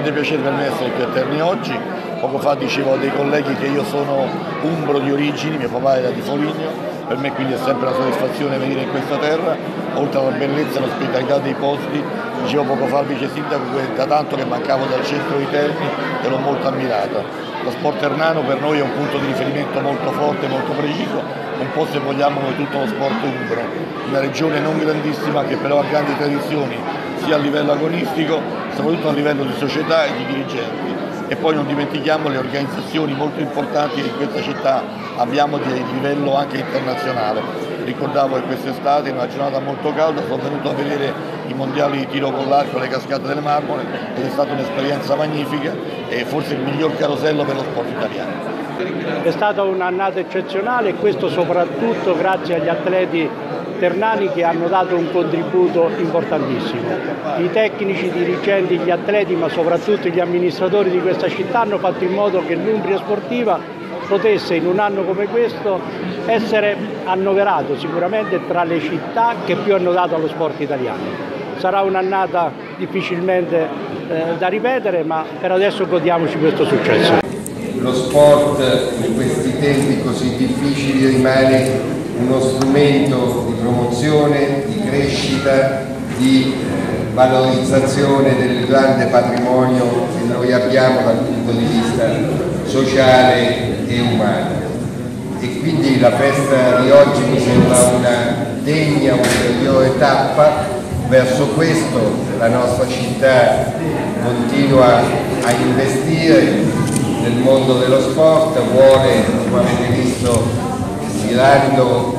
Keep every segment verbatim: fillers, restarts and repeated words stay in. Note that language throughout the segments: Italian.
grande piacere per me essere qui a Terni oggi. Poco fa dicevo a dei colleghi che io sono umbro di origini, mio papà era di Foligno, per me quindi è sempre una soddisfazione venire in questa terra, oltre alla bellezza e l'ospitalità dei posti. Dicevo poco fa al vice sindaco che da tanto che mancavo dal centro di Terni e l'ho molto ammirata. Lo sport ternano per noi è un punto di riferimento molto forte, molto preciso, un po' se vogliamo come tutto lo sport umbro, una regione non grandissima che però ha grandi tradizioni sia a livello agonistico, soprattutto a livello di società e di dirigenti. E poi non dimentichiamo le organizzazioni molto importanti che in questa città abbiamo di livello anche internazionale. Ricordavo che quest'estate, in una giornata molto calda, sono venuto a vedere i mondiali di tiro con l'arco alle Cascate delle Marmore ed è stata un'esperienza magnifica e forse il miglior carosello per lo sport italiano. È stata un'annata eccezionale e questo soprattutto grazie agli atleti ternani che hanno dato un contributo importantissimo. I tecnici, i dirigenti, gli atleti ma soprattutto gli amministratori di questa città hanno fatto in modo che l'Umbria Sportiva potesse in un anno come questo essere annoverato sicuramente tra le città che più hanno dato allo sport italiano. Sarà un'annata difficilmente eh, da ripetere, ma per adesso godiamoci questo successo. Lo sport in questi tempi così difficili rimane uno strumento di promozione, di crescita, di eh, valorizzazione del grande patrimonio che noi abbiamo dal punto di vista sociale e umano. E quindi la festa di oggi mi sembra una degna ulteriore tappa verso questo. La nostra città continua a investire nel mondo dello sport, vuole, come avete visto, girando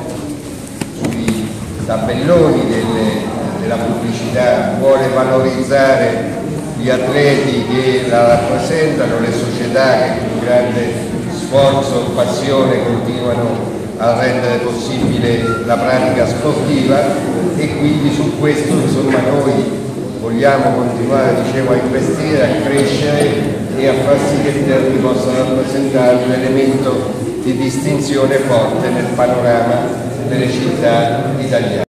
sui tabelloni delle, della pubblicità, vuole valorizzare gli atleti che la rappresentano, le società che con grande sforzo e passione continuano a rendere possibile la pratica sportiva e quindi su questo insomma noi vogliamo continuare, dicevo, a investire, a crescere e a far sì che Terni possa rappresentare un elemento di distinzione forte nel panorama delle città italiane.